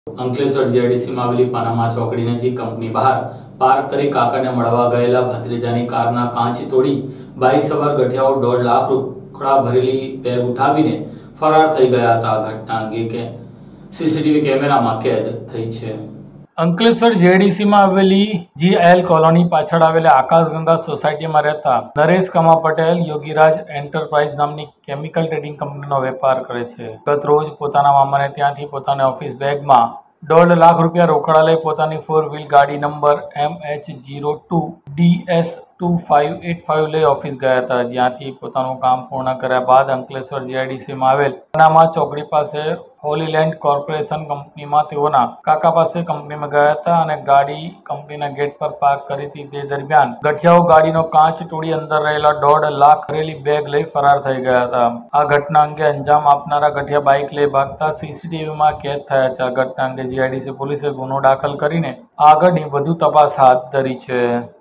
અંકલેશ્વર જીઆઈડીસીમાં આવેલી પાનામા ચોકડી નજીક કંપની બહાર પાર્ક કરી કાકાને મળવા ગયેલા ભત્રીજાની કારના કાચ તોડી બાઇક સવાર ગઠિયાઓ 1.5 લાખ રોકડા ભરેલી બેગ ઉઠાવીને ફરાર થઈ ગયા હતા। ઘટના અંગે સીસીટીવી કેમેરામાં કેદ થઈ છે। અંકલેશ્વર જીઆઈડીસીમાં આવેલી જીએલ કોલોની પાછળ આવેલા આકાશગંગા સોસાયટીમાં રહેતા નરેશ કમા પટેલ યોગીરાજ એન્ટરપ્રાઇઝ નામની કેમિકલ ટ્રેડિંગ કંપનીનો વેપાર કરે છે। ગત રોજ પોતાના મામાને ત્યાંથી પોતાની ઓફિસ બેગમાં 1.5 લાખ રૂપિયા રોકડા લઈ પોતાની 4 વ્હીલ ગાડી નંબર MH02DS2585 લઈ ઓફિસ ગયા હતા, જ્યાંથી પોતાનું કામ પૂર્ણ કર્યા બાદ અંકલેશ્વર જીઆઈડીસીમાં આવેલ પાનામા ચોકડી પાસે હોલીલેન્ડ કોર્પોરેશન કંપનીમાં તેઓના કાકા પાસે કંપનીમાં ગયા હતા અને ગાડી કંપનીના ગેટ પર પાર્ક કરી હતી। તે દરમિયાન ગઠિયાઓ ગાડીનો કાચ તોડી અંદર રહેલા 1.5 લાખ ભરેલી બેગ લઈ ફરાર થઈ ગયા હતા। આ ઘટના અંગે અંજામ આપનારા ગઠિયા બાઇક લઈ ભાગતા સીસીટીવીમાં કેદ થયા છે। આ ઘટના અંગે જીઆઈડીસી પોલીસે ગુનો દાખલ કરીને આગળની વધુ તપાસ હાથ ધરી છે।